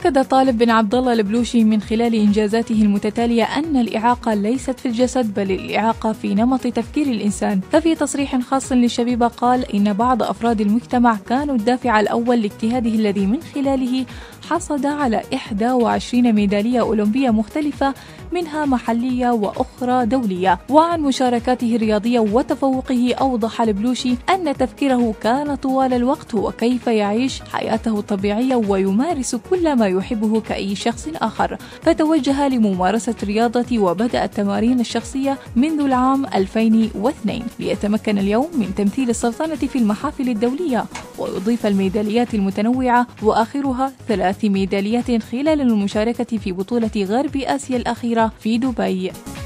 أكد طالب بن عبد الله البلوشي من خلال إنجازاته المتتالية أن الإعاقة ليست في الجسد بل الإعاقة في نمط تفكير الإنسان. ففي تصريح خاص للشبيبة قال إن بعض أفراد المجتمع كانوا الدافع الأول لاجتهاده الذي من خلاله حصد على 21 ميدالية أولمبية مختلفة منها محلية وأخرى دولية. وعن مشاركاته الرياضية وتفوقه أوضح البلوشي أن تفكيره كان طوال الوقت هو كيف يعيش حياته الطبيعية ويمارس كل ما يحبه كأي شخص آخر، فتوجه لممارسة الرياضة وبدأ التمارين الشخصية منذ العام 2002 ليتمكن اليوم من تمثيل السلطنة في المحافل الدولية ويضيف الميداليات المتنوعة وآخرها 3 ميداليات خلال المشاركة في بطولة غرب آسيا الأخيرة في دبي.